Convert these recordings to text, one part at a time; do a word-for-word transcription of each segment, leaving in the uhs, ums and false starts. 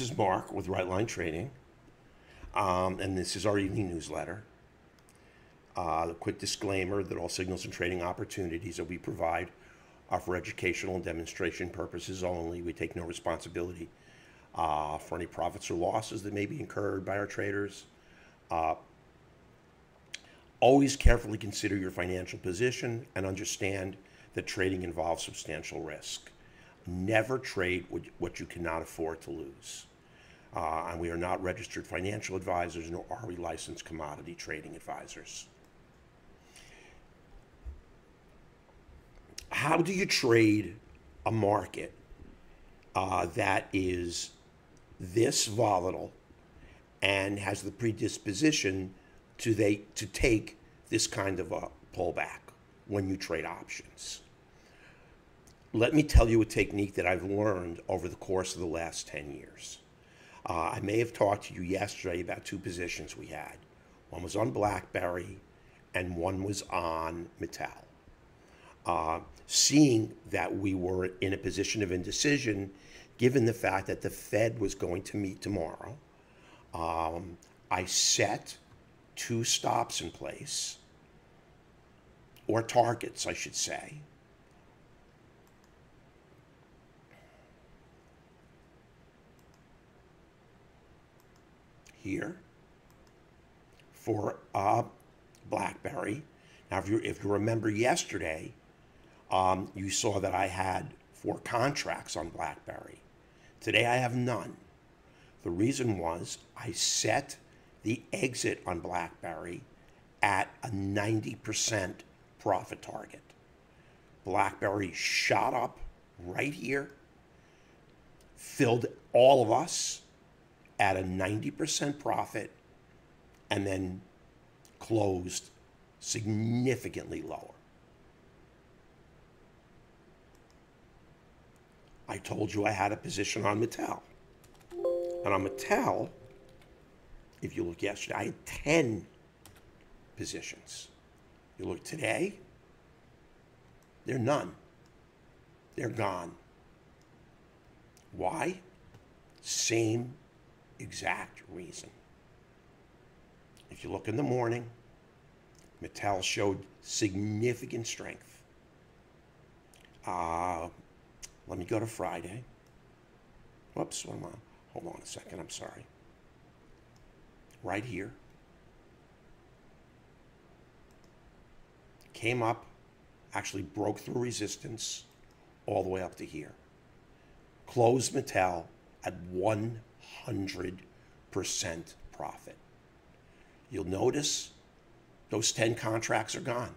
this is Mark with Right Line Trading, um, and this is our evening newsletter. Uh, a quick disclaimer that all signals and trading opportunities that we provide are for educational and demonstration purposes only. We take no responsibility uh, for any profits or losses that may be incurred by our traders. Uh, always carefully consider your financial position and understand that trading involves substantial risk. Never trade what you cannot afford to lose. Uh, and we are not registered financial advisors, nor are we licensed commodity trading advisors. How do you trade a market uh, that is this volatile and has the predisposition to, they, to take this kind of a pullback when you trade options? Let me tell you a technique that I've learned over the course of the last ten years. Uh, I may have talked to you yesterday about two positions we had. One was on BlackBerry and one was on Mattel. Uh, seeing that we were in a position of indecision, given the fact that the Fed was going to meet tomorrow, um, I set two stops in place, or targets, I should say. Here for uh, BlackBerry. Now, if you, if you remember yesterday, um, you saw that I had four contracts on BlackBerry. Today I have none. The reason was I set the exit on BlackBerry at a ninety percent profit target. BlackBerry shot up right here, filled all of us at a ninety percent profit, and then closed significantly lower. I told you I had a position on Mattel. And on Mattel, if you look yesterday, I had ten positions. You look today, they're none. They're gone. Why? Same exact reason. If you look in the morning, Mattel showed significant strength. Uh, let me go to Friday. Whoops, what am I? Hold on a second, I'm sorry. Right here. Came up, actually broke through resistance all the way up to here. Closed Mattel at one hundred percent profit. You'll notice those ten contracts are gone.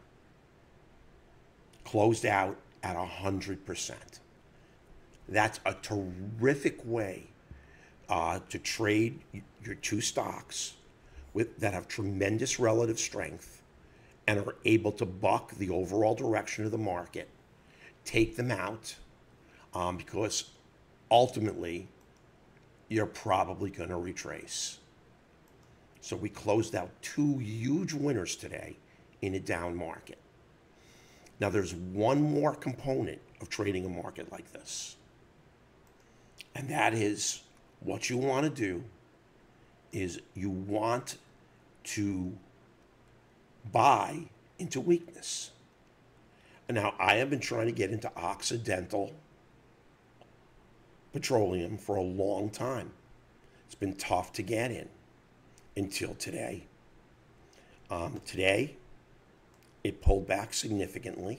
Closed out at one hundred percent. That's a terrific way uh, to trade your two stocks with, that have tremendous relative strength and are able to buck the overall direction of the market, take them out, um, because ultimately you're probably going to retrace. So we closed out two huge winners today in a down market. Now there's one more component of trading a market like this, and that is what you want to do is you want to buy into weakness. And now I have been trying to get into Occidental Petroleum for a long time. It's been tough to get in until today. Um, today, it pulled back significantly.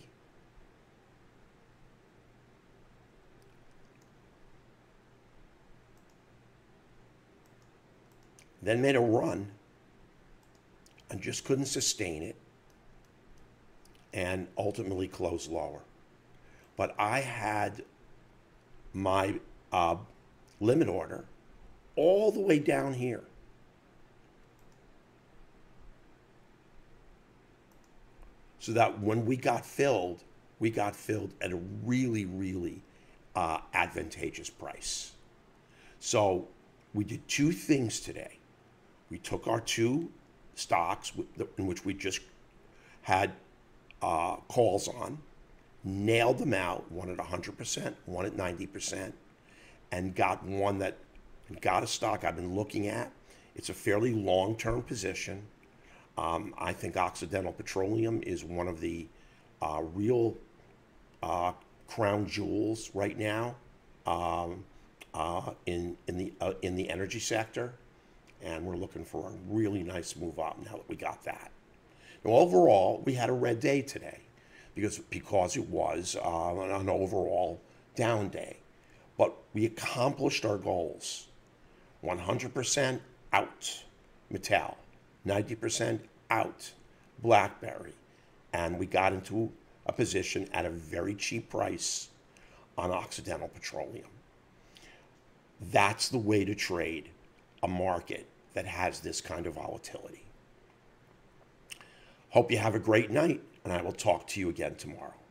Then made a run and just couldn't sustain it and ultimately closed lower. But I had my uh, limit order all the way down here. So that when we got filled, we got filled at a really, really uh, advantageous price. So we did two things today. We took our two stocks in which we just had uh, calls on, nailed them out, one at one hundred percent, one at ninety percent, and got one that got a stock I've been looking at. It's a fairly long-term position. Um, I think Occidental Petroleum is one of the uh, real uh, crown jewels right now um, uh, in in the uh, in the energy sector, and we're looking for a really nice move up now that we got that. Now, overall, we had a red day today because because it was uh, an overall down day, but we accomplished our goals. one hundred percent out, Mattel. ninety percent out, BlackBerry. And we got into a position at a very cheap price on Occidental Petroleum. That's the way to trade a market that has this kind of volatility. Hope you have a great night, and I will talk to you again tomorrow.